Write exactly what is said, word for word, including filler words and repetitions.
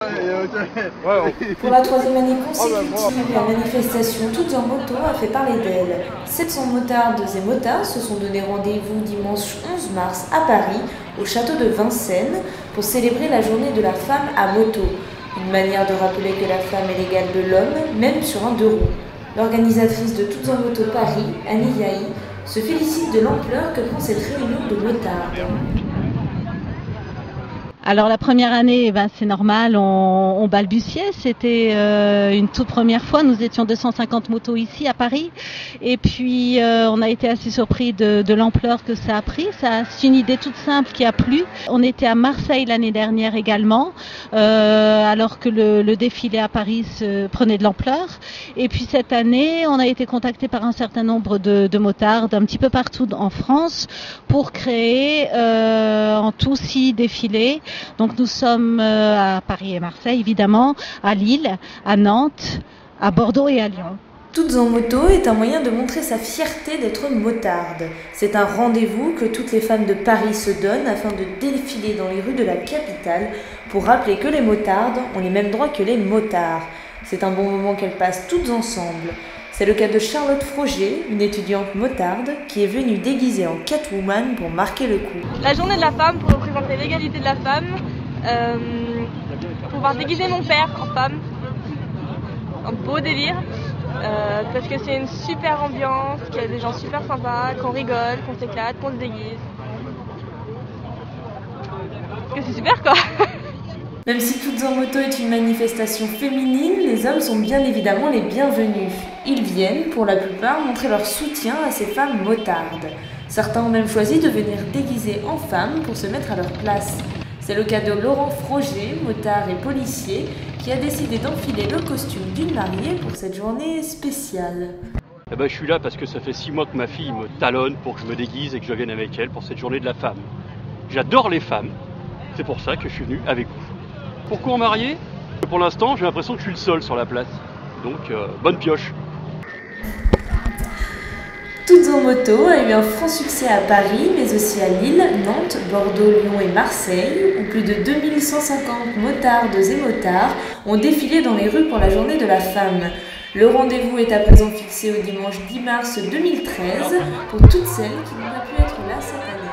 Pour la troisième année consécutive, la manifestation Toutes en moto a fait parler d'elle. sept cents motardes et motards se sont donné rendez-vous dimanche onze mars à Paris, au château de Vincennes, pour célébrer la journée de la femme à moto. Une manière de rappeler que la femme est l'égale de l'homme, même sur un deux roues. L'organisatrice de Toutes en moto Paris, Annie Yahi, se félicite de l'ampleur que prend cette réunion de motards. Alors la première année, eh ben, c'est normal, on, on balbutiait, c'était euh, une toute première fois, nous étions deux cent cinquante motos ici à Paris et puis euh, on a été assez surpris de, de l'ampleur que ça a pris. Ça, c'est une idée toute simple qui a plu. On était à Marseille l'année dernière également, euh, alors que le, le défilé à Paris se prenait de l'ampleur. Et puis cette année, on a été contacté par un certain nombre de, de motards d'un petit peu partout en France pour créer euh, en tout six défilés. Donc nous sommes à Paris et Marseille évidemment, à Lille, à Nantes, à Bordeaux et à Lyon. Toutes en moto est un moyen de montrer sa fierté d'être motarde. C'est un rendez-vous que toutes les femmes de Paris se donnent afin de défiler dans les rues de la capitale pour rappeler que les motardes ont les mêmes droits que les motards. C'est un bon moment qu'elles passent toutes ensemble. C'est le cas de Charlotte Froger, une étudiante motarde, qui est venue déguisée en Catwoman pour marquer le coup. La journée de la femme pour représenter l'égalité de la femme, euh, pouvoir déguiser mon père en femme, un beau délire, euh, parce que c'est une super ambiance, qu'il y a des gens super sympas, qu'on rigole, qu'on s'éclate, qu'on se déguise. Parce que c'est super quoi. Même si Toutes en moto est une manifestation féminine, les hommes sont bien évidemment les bienvenus. Ils viennent, pour la plupart, montrer leur soutien à ces femmes motardes. Certains ont même choisi de venir déguisés en femmes pour se mettre à leur place. C'est le cas de Laurent Froger, motard et policier, qui a décidé d'enfiler le costume d'une mariée pour cette journée spéciale. Eh ben, je suis là parce que ça fait six mois que ma fille me talonne pour que je me déguise et que je vienne avec elle pour cette journée de la femme. J'adore les femmes, c'est pour ça que je suis venu avec vous. Pourquoi en marier? Pour l'instant, j'ai l'impression que je suis le seul sur la place. Donc, euh, bonne pioche. Toutes en moto a eu un franc succès à Paris, mais aussi à Lille, Nantes, Bordeaux, Lyon et Marseille, où plus de deux mille cent cinquante motardes et motards ont défilé dans les rues pour la journée de la femme. Le rendez-vous est à présent fixé au dimanche dix mars deux mille treize pour toutes celles qui n'ont pas pu être là cette année.